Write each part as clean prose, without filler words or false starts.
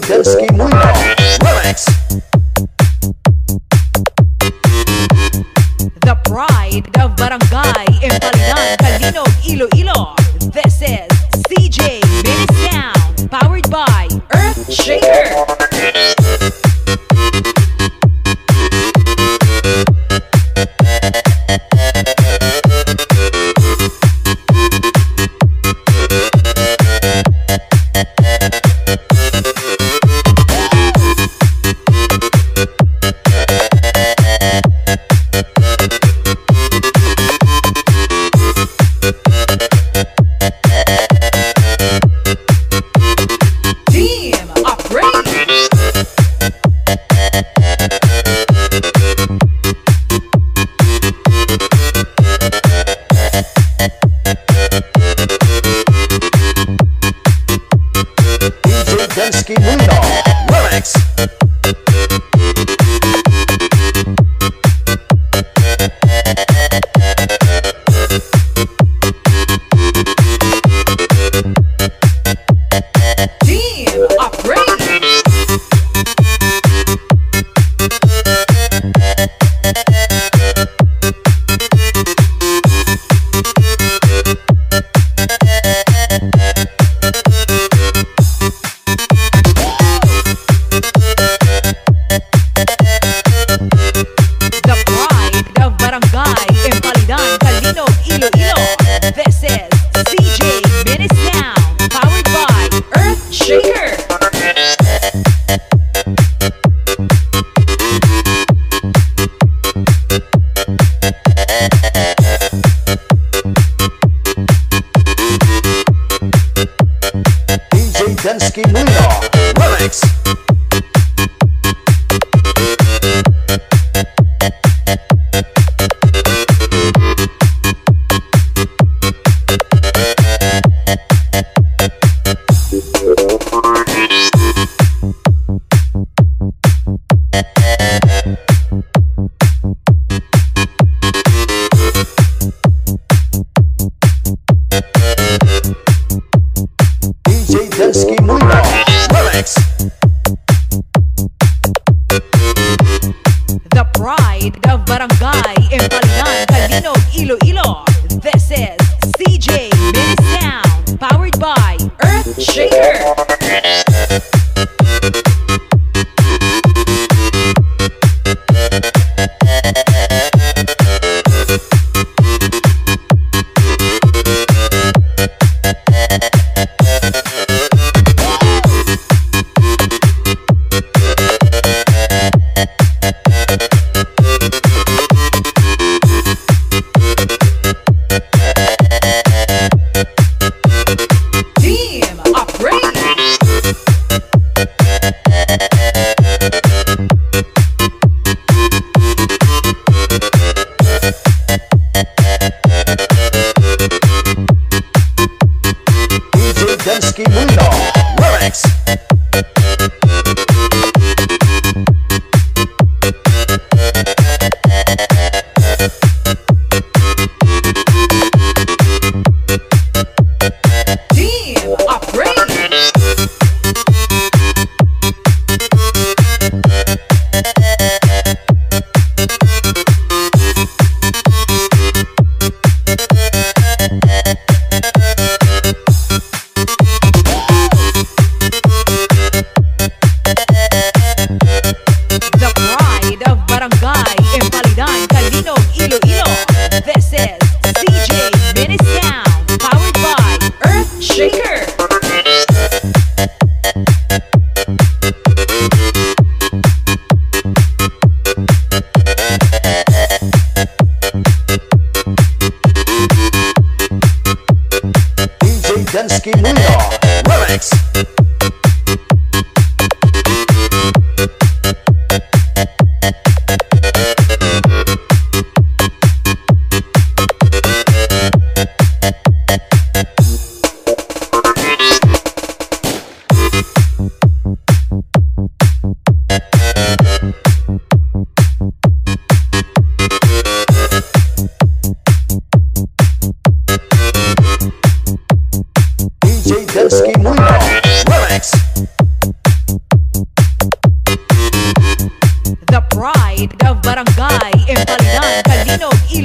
Test Loa Remix. The pride of Barangay Empalinan, Calinog, Iloilo. This is CJ Mini Sound, powered by Earth Shaker. Test Loa Remix. Team Upgrade. Iloilo. This is CJ Mini Sound, powered by Earth Shaker. DJ Test Loa Remix. Test Loa Remix. The pride of Barangay Empalinan, Calinog, Iloilo. This is CJ Mini Sound, powered by Earth Shaker. Team Upgrade.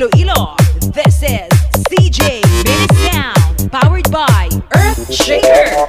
Iloilo. This is CJ Mini Sound, powered by Earth Shaker.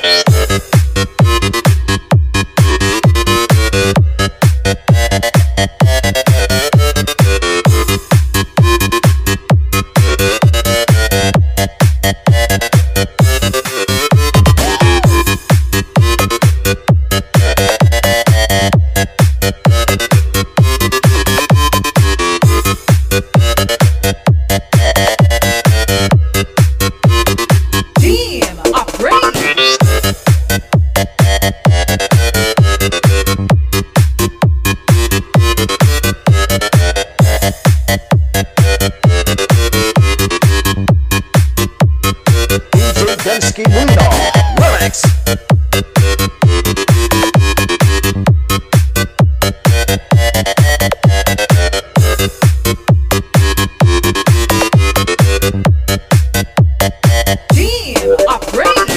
Remix. Team Upgrade.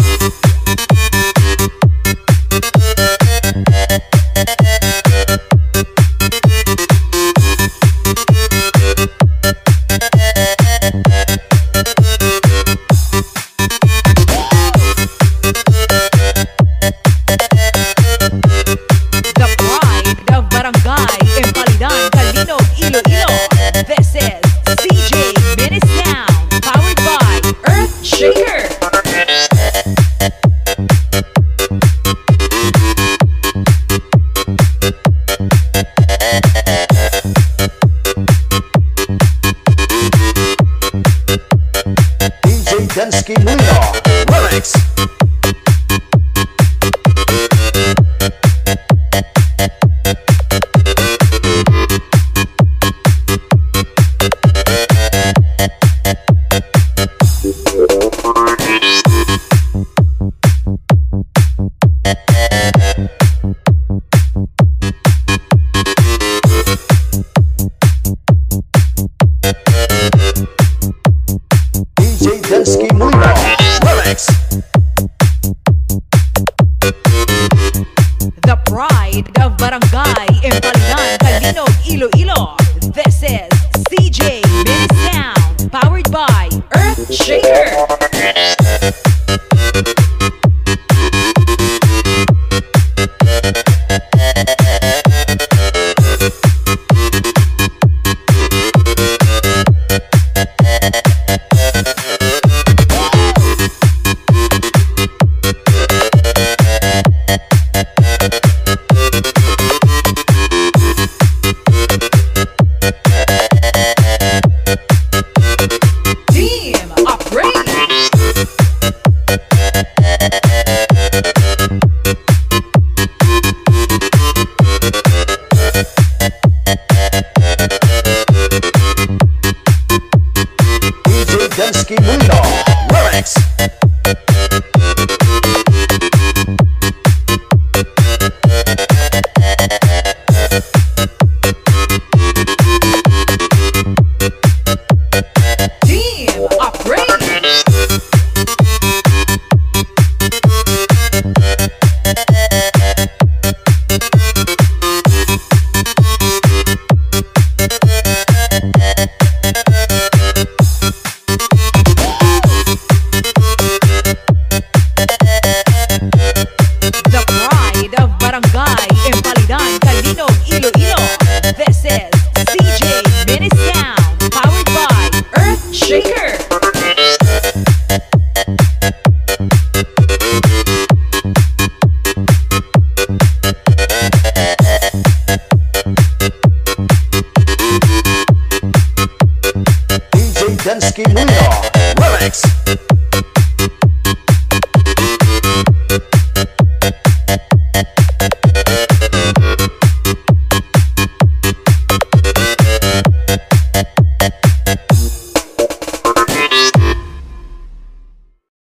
This is CJ Mini Sound, powered by Earth Shaker. DJ Densky Mundo Remix. DJ Densky Mundo Remix. The pride of Barangay Empalinan, Calinog, Iloilo. This is CJ Mini Sound, powered by Earth Shaker.